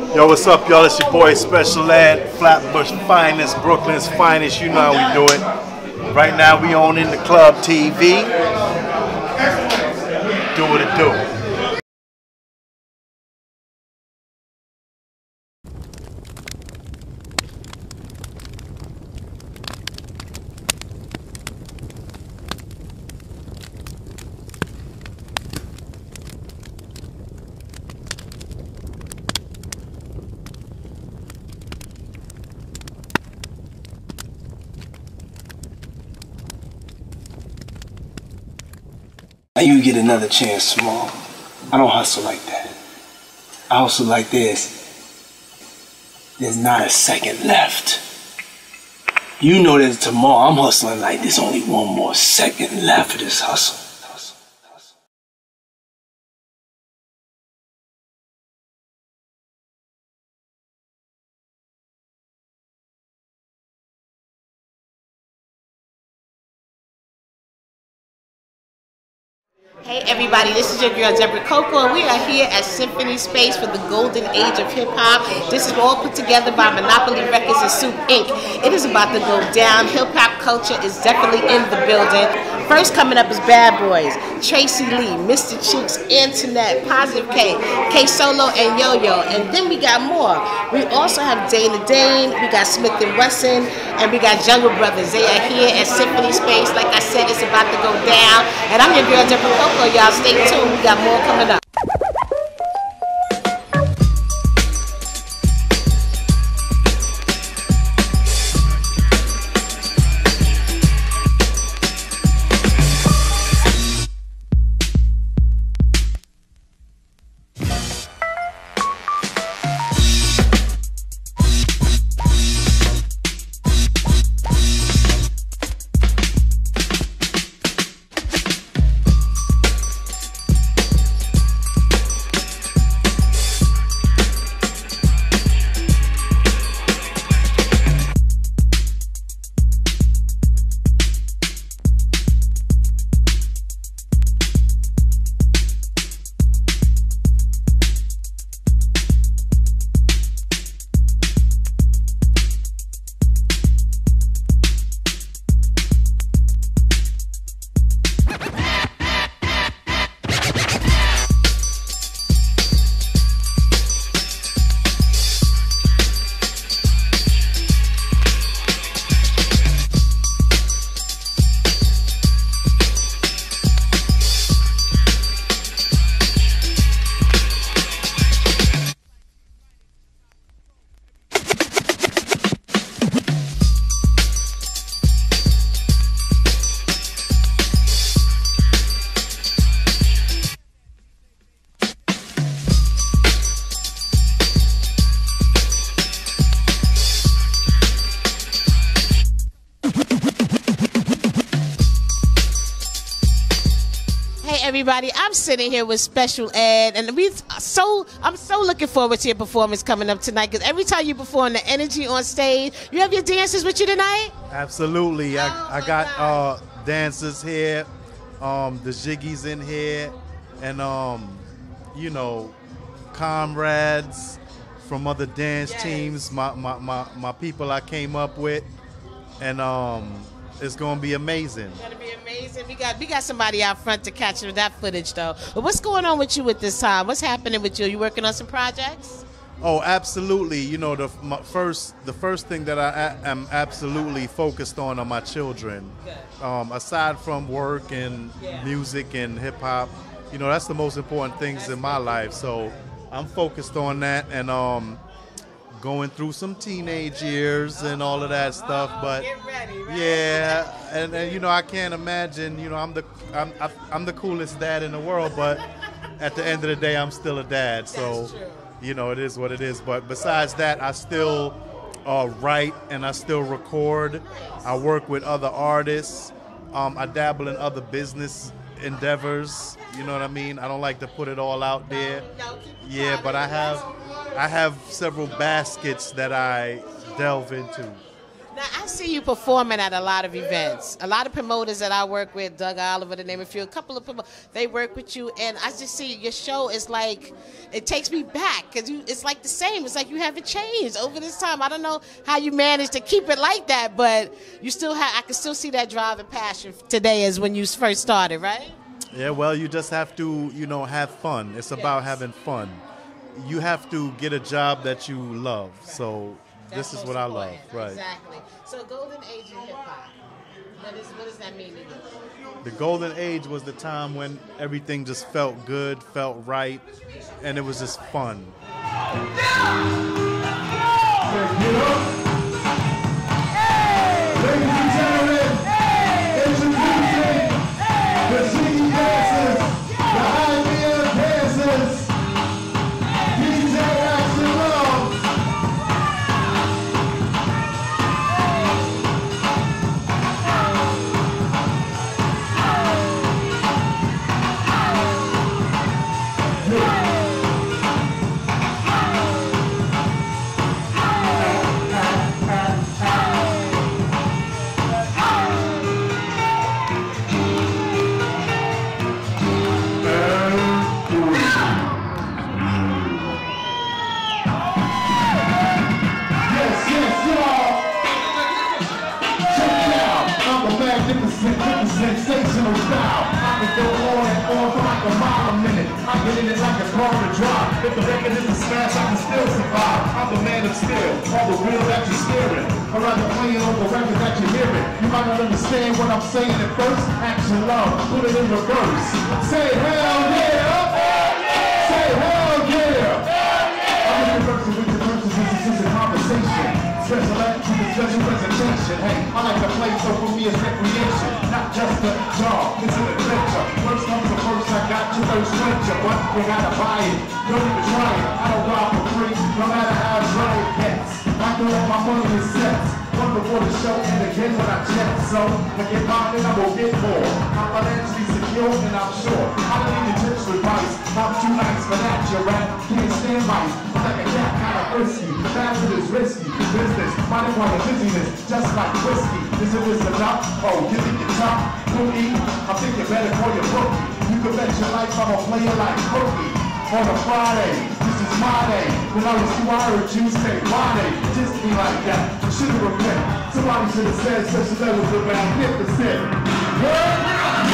Yo, what's up, y'all? It's your boy Special Ed, Flatbush finest, Brooklyn's finest. You know how we do it. Right now, we on In the Club TV. Do what it do. Now you get another chance, Small. I don't hustle like that. I hustle like this. There's not a second left. You know that tomorrow I'm hustling like there's only one more second left of this hustle. Hey everybody, this is your girl Deborah Coco, and we are here at Symphony Space for the Golden Age of Hip Hop. This is all put together by Monopoly Records and Soup Inc. It is about to go down. Hip hop culture is definitely in the building. First coming up is Bad Boys, Tracy Lee, Mr. Cheeks, Antoinette, Positive K, K Solo, and Yo Yo. And then we got more. We also have Dana Dane, we got Smith and Wesson, and we got Jungle Brothers. They are here at Symphony Space. Like I said, it's about to go down. And I'm your girl Deborah Coco. Y'all stay tuned. We got more coming up. Everybody, I'm sitting here with Special Ed, and I'm so looking forward to your performance coming up tonight, because every time you perform, the energy on stage. You have your dancers with you tonight? Absolutely. I got dancers here, the Jiggies in here, and you know, comrades from other dance teams, my people I came up with, and it's gonna be amazing. It's gonna be amazing. We got somebody out front to catch that footage though. But what's going on with you at this time? What's happening with you? You working on some projects? Oh, absolutely. You know, the first thing that I am absolutely focused on are my children. Aside from work and music and hip hop, you know, that's the most important things in my life. So I'm focused on that, and going through some teenage years and all of that stuff, but get ready, right? Yeah, and you know, I can't imagine, you know, I'm the coolest dad in the world, but at the end of the day, I'm still a dad, so you know, it is what it is. But besides that, I still write and I still record. I work with other artists. I dabble in other business endeavors. You know what I mean? I don't like to put it all out there. Yeah, but I have several baskets that I delve into. Now, I see you performing at a lot of events. A lot of promoters that I work with, Doug Oliver, to name a few, a couple of promoters, they work with you, and I just see your show is like, it takes me back, because it's like the same. It's like you haven't changed over this time. I don't know how you managed to keep it like that, but you still have, I can still see that drive and passion today as when you first started, right? Yeah, well, you just have to, have fun. It's about having fun. You have to get a job that you love. So this is what I love. Right. Exactly. So golden age in hip-hop, what does that mean to you? The golden age was the time when everything just felt good, felt right, and it was just fun. Ladies and gentlemen, introducing the Ziggy Dancers, the IBM Dancers, DJ Action Love. Sensational style. I can go on and on for like a mile a minute. I get in it like a car to drive. If the record is a smash, I can still survive. I'm the man of steel, all the wheel that you're steering. I'd rather playing on the record that you're hearing. You might not understand what I'm saying at first. Action love, put it in reverse. Say hell yeah! Say hell yeah! I'm in reverse with the verses, this is a conversation. Special act to the special presentation. Hey, I like to play, so for me it's recreation. Not just a job, it's an adventure. First comes the first, I got your thirst quencher. But we gotta buy it, don't even try it. I don't rob for free, no matter how dry it gets. I can let my money in sets. One before the show and again when I jet. So, I get mine and I will get more. I'm financially secure and I'm sure. I don't need your tips or advice. I'm too nice for that, your rap. Can't stand mice. I'm like a cat, kinda thirsty. Fashion is risky. Business, mighty want a busyness, just like whiskey. Isn't this enough? Oh, you think you're tough? Cookie? I think you better call your bookie. You can bet your life I'm a player like Cookie. On a Friday, this is my day. When I was too I heard you say Friday. Just be like that. You should've repent. Somebody should have said such a level was magnificent. What?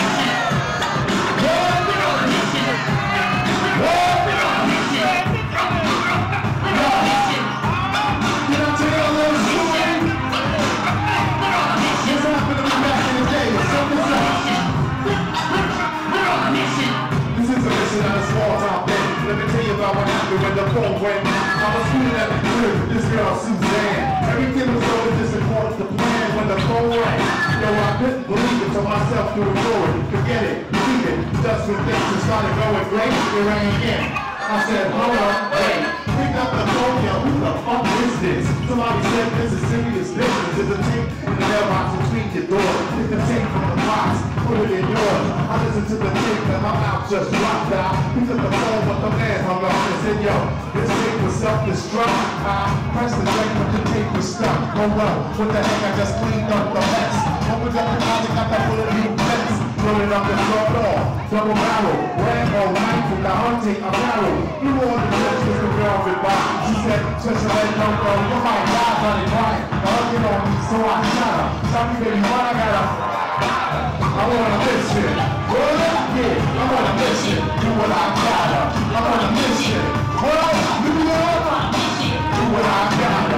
Let me tell you about what happened when the phone went. I was shooting at the crib with this girl Suzanne. Everything was going just according to plan when the phone rang. Yo, I couldn't believe it, told myself to ignore it. Forget it, leave it. Just when things started going great, it rang again. I said, hold up, wait. Pick up the phone, yo, who the fuck is this? Somebody said this is serious business. There's a tape in the mailbox between your doors. Pick the tape from the box, put it in yours. I listened to the tape and my mouth just dropped out. Picked up the phone, but the man hung up and said, yo, this tape was self-destruct. I pressed the tape, but the tape was stuck. Oh well, what the heck, I just cleaned up the mess. Opened up the closet, got that full of new pets. Loaded up the front door, double barrel, Rambo, rifle, the hunting, a barrel. You know the church was the girl goodbye. She said, touch her head, no girl, you might die, honey, crying. Hugging on me, so I shot her. Sorry, baby, what I got her? I'm on a mission. What? Yeah, I'm on a mission. Do what I gotta. I'm on a mission. What? New York? Do what I gotta.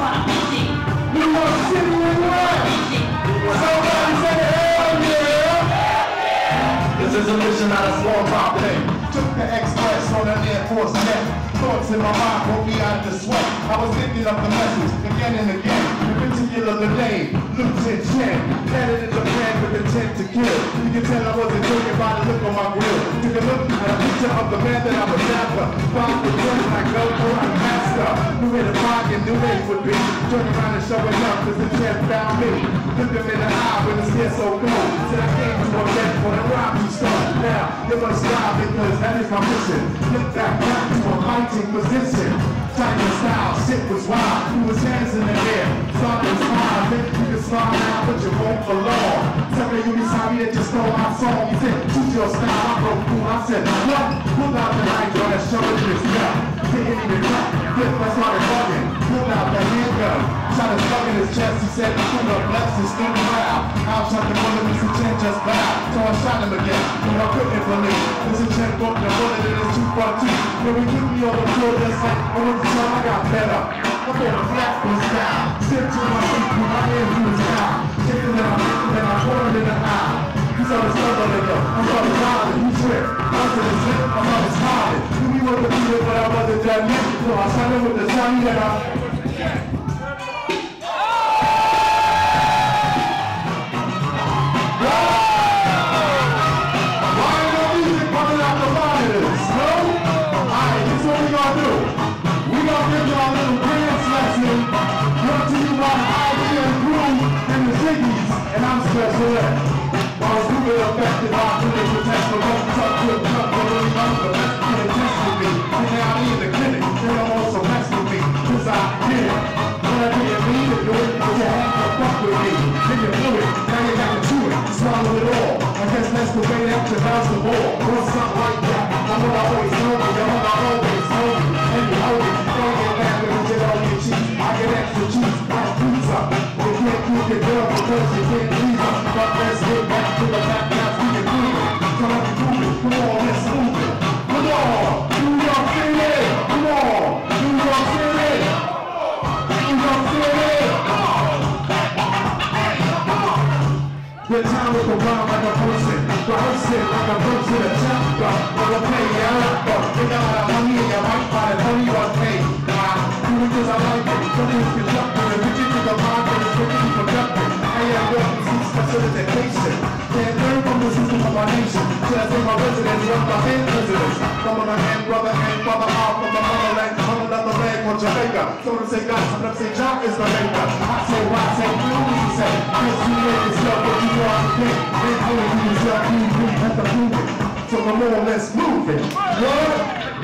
New York City and what? Somebody say hell yeah! This is a mission, not a small drop thing. Took the express on an Air Force jet. Thoughts in my mind broke me out of the sweat. I was thinking of the message again and again. In particular, the name, Lieutenant Chen. Landed in Japan with intent to kill. You can tell I wasn't joking by the look on my grill. Took a look at a picture of the man that I was after. Found the dress like Velcro and master. Knew where to find and knew where it would be. Turned around and showing up cause the Chen found me. Looked him in the eye with his hair so cool. Said I came to a bed for the rob you start. Now, you must stop because that is my mission. Look back down to a fighting position. Tiger style, shit was wild. He was hands in the air. Saw his smile, then you could that just stole my song. He said, choose your style. I broke through. I said, what? Pull out the nitro and show it to his gun. Didn't even cut. Flip, I started bugging. Pulled out the handgun. Shot a slug in his chest. He said, shoot up, flex and spin around. I'll shot the bullet, Mr. Chen just bowed. So I shot him again. But I couldn't believe. Mr. Chen broke the bullet in his 2.2. When we took me over to it, just like, I went to tell I got better. I bought a flat was down. Still to my feet, put my hands through his mouth. Taking that I poured in the eye. He saw the struggle in them. I saw the violence. He tripped. I said his lip. I saw his heart. Knew he wasn't beat it, but I wasn't done yet. So I shot him with the shot that I. Why ain't no music coming out the monitors? No? Alright, this is what we gonna do. We gonna give y'all a little dance lesson. Brought to you by Ivy and Groove and the Ziggies. And I'm Special Ed. I was moving affected by clinic protect for one tough good cut for really young, but that's getting test with me. And now I'm in the clinic, they don't also mess with me, cause I did it. When I didn't mean to do it, cause you had to fuck with me. Then you blew it, now you got to chew it, swallow it all. I guess that's the way that you bounce the ball, or something like that. I'm what I always know me, I'm what I always know me. And you hold it, don't get back because you don't get cheese. I get extra cheese, that's pizza. You can't keep your girl because you can't please her. But let's get back to the back, now we can do it. So let's move it, come on, let's move it. Come on, New York City, come on, New York City. New York City. The time with the rhyme like a person, rehearse it like a verse in a chapter. I'ma play your rapper, you know how money in your mic by the money you are paid. Do it cause I like it, but it's conducting and bitches to the mind that is really productive. I am working through special education. Can't learn from the system of my nation. Should I say my residents, run my hand presidents? From my hand, brother, and father, off from the motherland, from another land called Jamaica. Some of them say God, some of them say John is the maker. I say why, say you, he say. Cause you made yourself what you are today. And how you yourself, you have to prove it. So come on, let's move it. What?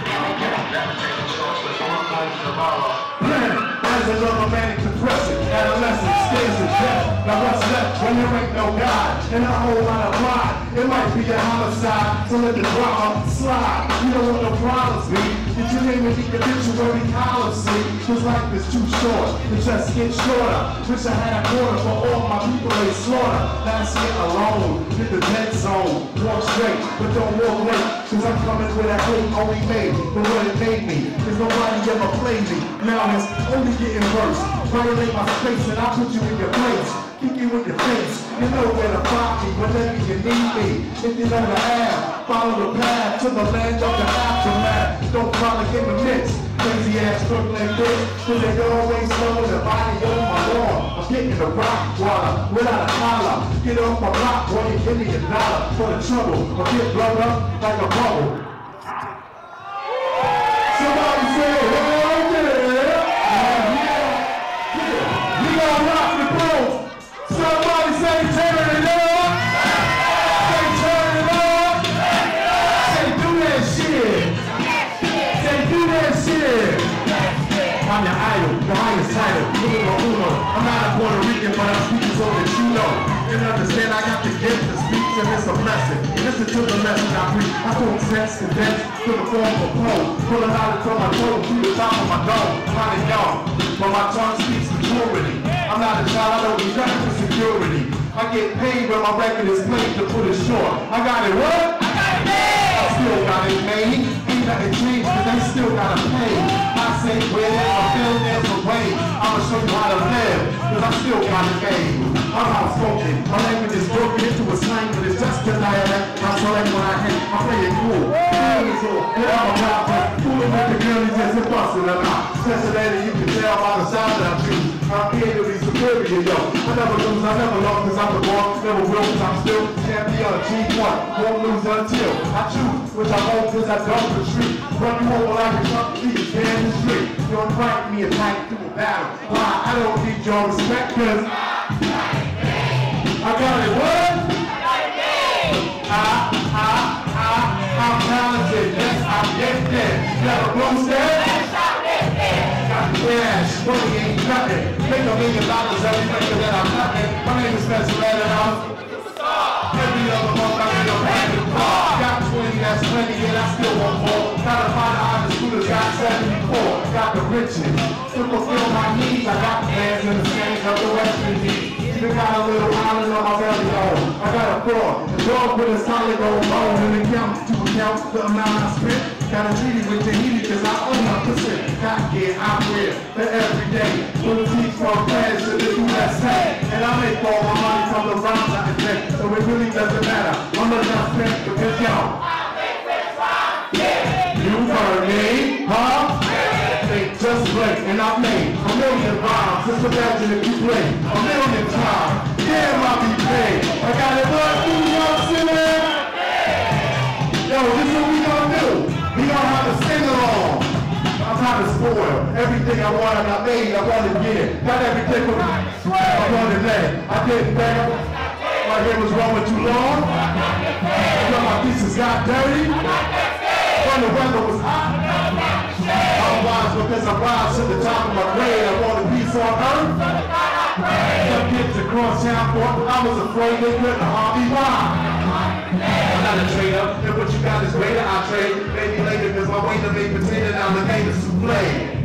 As another manic depression, adolescence, stays in death. Now what's left when there ain't no God? And a whole lot of pride. It might be a homicide, so let the drama slide. You don't want no problems, me. Did you name it the obituary column, see? Cause life is too short, it just gets shorter. Wish I had a quarter for all my people they slaughter. Last year alone, hit the dead zone. Walk straight, but don't walk late. Cause I'm coming with a hate only made for what it made me. Cause nobody ever played me. Now it's only getting worse. Violate my space and I'll put you in your place. Kick you in your face. You know where to find me whenever you need me. If you know the app, follow the path to the land of the aftermath. Don't follow in the mix. Crazy ass Brooklyn bitch. Cause they always know the body on my lawn. I'm getting the rock water without a collar. Get off my block, boy, you give me $1 for the trouble. Or get blown up like a bubble. Somebody say, hell yeah. We gonna rock the boat. Somebody say, turn it up. Say, turn it up. Say, do that shit. Say, do that shit. I'm your idol, the highest title, numero uno. I'm not a Puerto Rican, but I'm speaking so that you know. And understand I got the gift to speak, and it's a blessing. Listen to the lesson I preach. I don't text and dance to the form of pole. Pulling out until my toe to the top of my dome. Kind of young, but my tongue speaks maturity. I'm not a child, I don't need nothing for security. I get paid when my record is played, to put it short. I got it what? I got it made! I still got it made. Ain't nothing changed, cause they still gotta pay. I say where there's a bill, there's a way. I'ma show you how to live, cause I still got it made. I'm outspoken, my language is broken into a slang, but it's just a dialect. I select when I hate, I play it cool. And I'm a rapper, fooling with the girlies as a bustin' them out. Special lady, you can tell by the sound that I choose. I'm here to be superior, yo. I never lose, I never lost, cause I'm the boss. Never will, cause I'm still champion. G1, won't lose until I choose, which I won't, cause I don't retreat. Run you over like a truck, leave you in the street. You don't invite me a night through a battle. Why? I don't need your respect, cause I got it, what? I'm talented, yes, I'm gifted. Never lose that. Got the cash, money ain't nothing. Make $1 million every record that I'm cutting. My name is Special Ed and I'm every plenty and I still want more. Gotta find the honest scooters, got 74. Got the riches, to fulfill my needs. I got the plans and the sands of the West Indies. Even got a little island on my belly, oh. I got a thought, a dog with a solid gold bone. And it counts to account the amount I spent. Got a treaty with Tahiti cause I own my percent. Got gear, I wear that every day. Will teach my friends to do that same. And I make all my money from the rhymes I invent. So it really doesn't matter. I'm not just spent because y'all. You heard me, huh? They just play, and I made a million rhymes. Just imagine if you play a million times. Damn, I'll be paid. I got it right through New York City. Yo, this is what we gonna do. We gonna have to sing along. I'm trying to spoil everything I wanted. I made, I wanted to get. Got everything from I wanted that. I didn't bang. My hair was growing too long. My pieces got dirty. When the weather was hot. I'm wise because I rise to the top of my grade. I want a piece on earth. Some kids across town for I was afraid they couldn't harm me. Why? I'm not a trader. If what you got is greater, I trade. Maybe later because my way to make potato now the name is souffle.